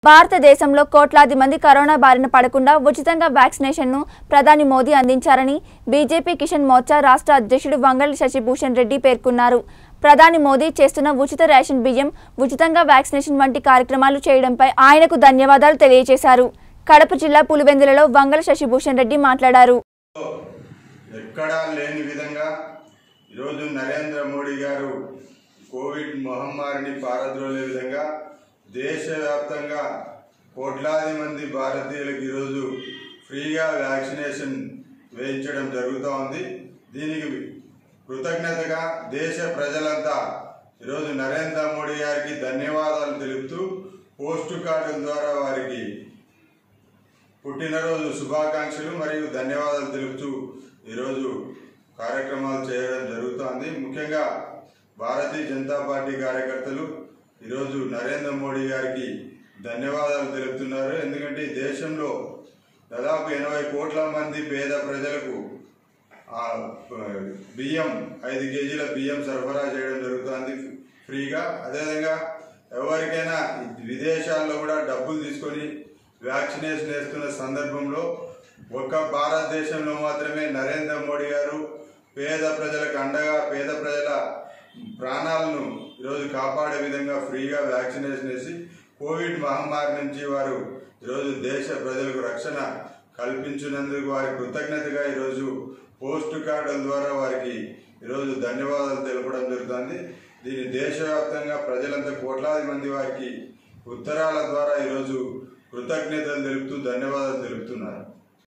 భారతదేశంలో కోట్లాది మంది కరోనా బారిన పడకుండా ఉచితంగా వ్యాక్సినేషన్ను ప్రధాని మోదీ అందించారని బీజేపీ కిషన్ మోర్చా రాష్ట్ర అధ్యక్షుడు వంగళ్ల శశిభూషణ్ రెడ్డి పేర్కొన్నారు. ప్రధాని మోదీ చేస్తున్న ఉచిత రేషన్ బియ్యం, ఉచితంగా వ్యాక్సినేషన్ వంటి కార్యక్రమాలు చేయడంపై ఆయనకు ధన్యవాదాలు తెలియజేశారు. కడప జిల్లా పులివెందులలో వంగళ్ల శశిభూషణ్ రెడ్డి మాట్లాడారు. ఎక్కడా లేని విధంగా ఈరోజు నరేంద్ర మోడీ గారు కోవిడ్ మహమ్మారిని పారద్రోలే విధంగా దేశవ్యాప్తంగా కోట్లాది మంది భారతీయులకు ఈరోజు ఫ్రీగా వ్యాక్సినేషన్ వేయించడం జరుగుతూ ఉంది. దీనికి కృతజ్ఞతగా దేశ ప్రజలంతా ఈరోజు నరేంద్ర మోడీ గారికి ధన్యవాదాలు తెలుపుతూ పోస్ట్ కార్డుల ద్వారా వారికి పుట్టినరోజు శుభాకాంక్షలు మరియు ధన్యవాదాలు తెలుపుతూ ఈరోజు కార్యక్రమాలు చేయడం జరుగుతోంది. ముఖ్యంగా భారతీయ జనతా పార్టీ కార్యకర్తలు ఈరోజు నరేంద్ర మోడీ గారికి ధన్యవాదాలు తెలుపుతున్నారు. ఎందుకంటే దేశంలో దాదాపు 80 కోట్ల మంది పేద ప్రజలకు బియ్యం 5 కేజీల బియ్యం సరఫరా చేయడం జరుగుతుంది ఫ్రీగా. అదేవిధంగా ఎవరికైనా విదేశాల్లో కూడా డబ్బులు తీసుకొని వ్యాక్సినేషన్ వేస్తున్న సందర్భంలో ఒక్క భారతదేశంలో మాత్రమే నరేంద్ర మోడీ గారు పేద ప్రజలకు అండగా పేద ప్రజల ప్రాణాలను ఈరోజు కాపాడే విధంగా ఫ్రీగా వ్యాక్సినేషన్ వేసి కోవిడ్ మహమ్మారి నుంచి వారు ఈరోజు దేశ ప్రజలకు రక్షణ కల్పించినందుకు వారి కృతజ్ఞతగా ఈరోజు పోస్ట్ కార్డుల ద్వారా వారికి ఈరోజు ధన్యవాదాలు తెలపడం జరుగుతుంది. దీన్ని దేశవ్యాప్తంగా ప్రజలంతా కోట్లాది మంది వారికి ఉత్తరాల ద్వారా ఈరోజు కృతజ్ఞతలు తెలుపుతూ ధన్యవాదాలు తెలుపుతున్నారు.